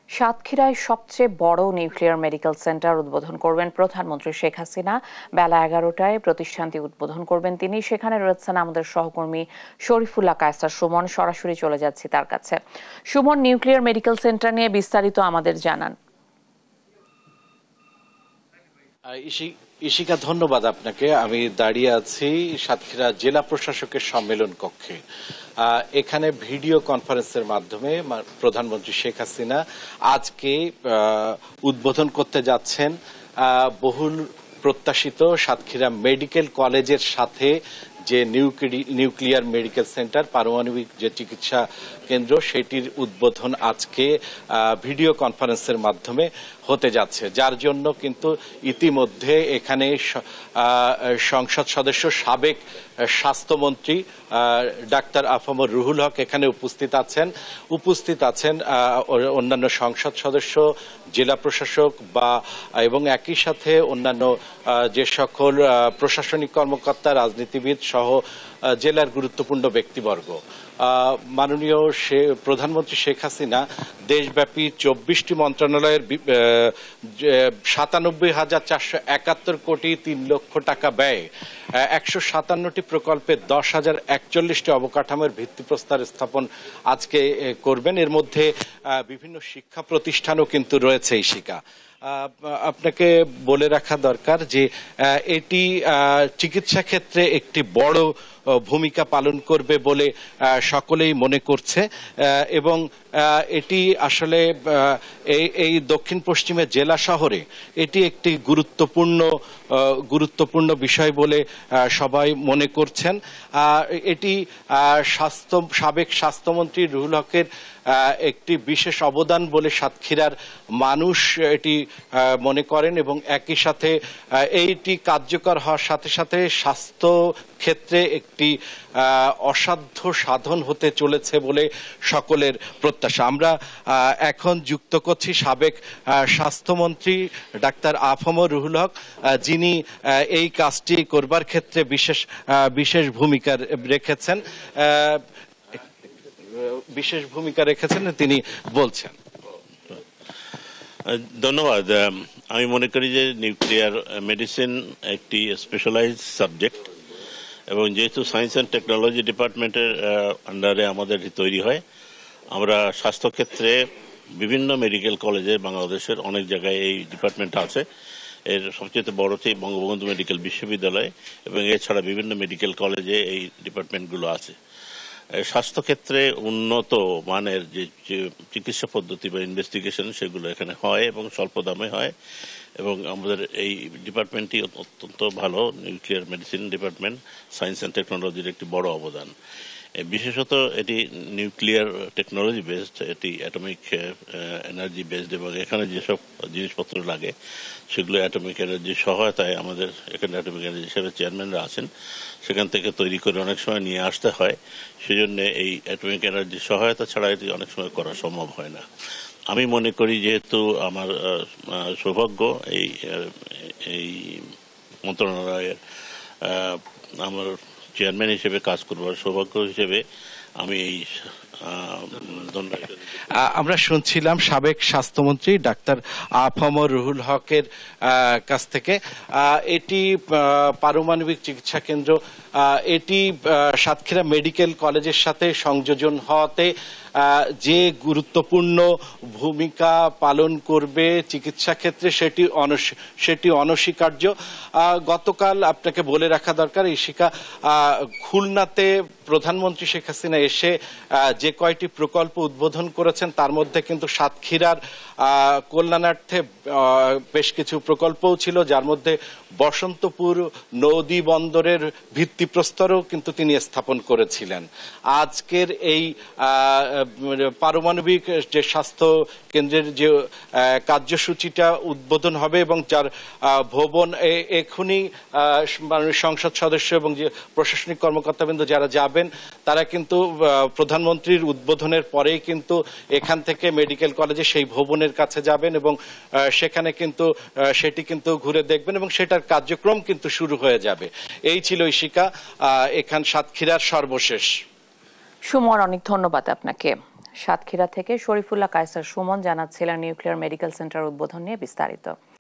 সাতক্ষীরায় সবচেয়ে বড় নিউক্লিয়ার মেডিকেল সেন্টার উদ্বোধন করবেন প্রধানমন্ত্রী শেখ হাসিনা। বেলা 11টায় প্রতিষ্ঠানটি উদ্বোধন করবেন তিনি। সেখানে রয়েছেন আমাদের সহকর্মী শরীফুল্লাহ কায়সার সুমন। সরাসরি চলে যাচ্ছি তার কাছে। সুমন, নিউক্লিয়ার মেডিকেল সেন্টার নিয়ে বিস্তারিত আমাদের জানান। ইশিকা, ধন্যবাদ আপনাকে। আমি দাঁড়িয়ে আছি সাতক্ষীরা জেলা প্রশাসকের সম্মেলন কক্ষে। এখানে ভিডিও কনফারেন্সের মাধ্যমে প্রধানমন্ত্রী শেখ হাসিনা আজকে উদ্বোধন করতে যাচ্ছেন বহুল প্রত্যাশিত সাতক্ষীরা মেডিকেল কলেজের সাথে যে নিউক্লিয়ার মেডিকেল সেন্টার, পারমাণবিক যে চিকিৎসা কেন্দ্র, সেটির উদ্বোধন আজকে ভিডিও কনফারেন্সের মাধ্যমে হতে যাচ্ছে, যার জন্য কিন্তু ইতিমধ্যে এখানে সংসদ সদস্য সাবেক স্বাস্থ্যমন্ত্রী ডাক্তার আফম রুহুল হক এখানে উপস্থিত আছেন অন্যান্য সংসদ সদস্য, জেলা প্রশাসক এবং একই সাথে অন্যান্য যে সকল প্রশাসনিক কর্মকর্তা, রাজনীতিবিদ সহ জেলার গুরুত্বপূর্ণ ব্যক্তিবর্গ। মাননীয় প্রধানমন্ত্রী শেখ হাসিনা দেশব্যাপী 24টি মন্ত্রণালয়ের 97,471 কোটি 3 লক্ষ টাকা ব্যয়ে 157টি প্রকল্পে 10,041টি অবকাঠামোর ভিত্তিপ্রস্তর স্থাপন আজকে করবেন। এর মধ্যে বিভিন্ন শিক্ষা প্রতিষ্ঠানও কিন্তু রয়েছে। ইশিকা, আপনাকে বলে রাখা দরকার যে এটি চিকিৎসা ক্ষেত্রে একটি বড় ভূমিকা পালন করবে বলে সকলেই মনে করছে এবং এটি আসলে এই দক্ষিণ পশ্চিমের জেলা শহরে এটি একটি গুরুত্বপূর্ণ বিষয় বলে সবাই মনে করছেন। এটি সাবেক স্বাস্থ্যমন্ত্রী রুহুল হকের একটি বিশেষ অবদান বলে সাতক্ষীরার মানুষ এটি মনে করেন এবং একই সাথে এইটি কার্যকর হওয়ার সাথে সাথে স্বাস্থ্য ক্ষেত্রে একটি অসাধ্য সাধন হতে চলেছে বলে সকলের প্রত্যাশা। আমরা এখন যুক্ত করছি সাবেক স্বাস্থ্যমন্ত্রী ডাক্তার আফম রুহুল হক, যিনি এই কাজটি করবার ক্ষেত্রে বিশেষ ভূমিকা রেখেছেন। তিনি বলছেন। ধন্যবাদ। আমি মনে করি যে নিউক্লিয়ার মেডিসিন একটি স্পেশালাইজড সাবজেক্ট এবং যেহেতু সায়েন্স অ্যান্ড টেকনোলজি ডিপার্টমেন্টের আন্ডারে আমাদের তৈরি হয়, আমরা স্বাস্থ্যক্ষেত্রে বিভিন্ন মেডিকেল কলেজে বাংলাদেশের অনেক জায়গায় এই ডিপার্টমেন্ট আছে। এর সবচেয়ে বড় হচ্ছে বঙ্গবন্ধু মেডিকেল বিশ্ববিদ্যালয় এবং এছাড়া বিভিন্ন মেডিকেল কলেজে এই ডিপার্টমেন্টগুলো আছে। স্বাস্থ্যক্ষেত্রে উন্নত মানের যে চিকিৎসা পদ্ধতি বা ইনভেস্টিগেশন সেগুলো এখানে হয় এবং স্বল্প দামে হয় এবং আমাদের এই ডিপার্টমেন্টটি অত্যন্ত ভালো। Nuclear medicine department science and টেকনোলজির একটি বড় অবদান। বিশেষত এটি নিউক্লিয়ার টেকনোলজি বেসড, এটি অ্যাটমিক এনার্জি বেসড এবং এখানে যেসব জিনিসপত্র লাগে সেগুলো অ্যাটমিক এনার্জি সহায়তায় আমাদের এখানে অ্যাটমিক এনার্জি হিসেবে চেয়ারম্যানরা আছেন, সেখান থেকে তৈরি করে অনেক সময় নিয়ে আসতে হয়। সেজন্য এই অ্যাটমিক এনার্জি সহায়তা ছাড়া এটি অনেক সময় করা সম্ভব হয় না। আমি মনে করি যেহেতু আমার সৌভাগ্য এই মন্ত্রণালয়ের আমার চেয়ারম্যান হিসেবে কাজ করবার সৌভাগ্য হিসেবে আমি এই আমরা শুনছিলাম সাবেক স্বাস্থ্যমন্ত্রী ডাক্তার আফম রুহুল হকের কাছ থেকে। এটি পারমাণবিক চিকিৎসা কেন্দ্র, এটি সাতক্ষীরা মেডিকেল কলেজের সাথে সংযোজন হওয়াতে যে গুরুত্বপূর্ণ ভূমিকা পালন করবে চিকিৎসা ক্ষেত্রে সেটি অনস্বীকার্য। গতকাল আপনাকে বলে রাখা দরকার ইশিকা, খুলনাতে প্রধানমন্ত্রী শেখ হাসিনা এসে যে কয়টি প্রকল্প উদ্বোধন করেছেন তার মধ্যে কিন্তু সাতক্ষীরার কল্যাণার্থে বেশ কিছু প্রকল্পও ছিল, যার মধ্যে বসন্তপুর নদী বন্দরের ভিত্তিপ্রস্তরও কিন্তু তিনি স্থাপন করেছিলেন। আজকের এই পারমাণবিক যে স্বাস্থ্য কেন্দ্রের যে কার্যসূচিটা উদ্বোধন হবে এবং যার ভবন এখনই সংসদ সদস্য এবং যে প্রশাসনিক কর্মকর্তাবৃন্দ যারা যাবেন তারা কিন্তু প্রধানমন্ত্রীর উদ্বোধনের পরেই কিন্তু এখান থেকে মেডিকেল কলেজে সেই ভবনের কাছে যাবেন এবং সেখানে কিন্তু সেটি কিন্তু ঘুরে দেখবেন এবং সেটার কার্যক্রম কিন্তু শুরু হয়ে যাবে। এই ছিল ইশিকা এখান সাতক্ষীরার সর্বশেষ। সুমন, অনেক ধন্যবাদ আপনাকে। সাতক্ষীরা থেকে Sharifullah Kaiser Suman জানাচ্ছিলেন nuclear medical centre উদ্বোধন নিয়ে বিস্তারিত।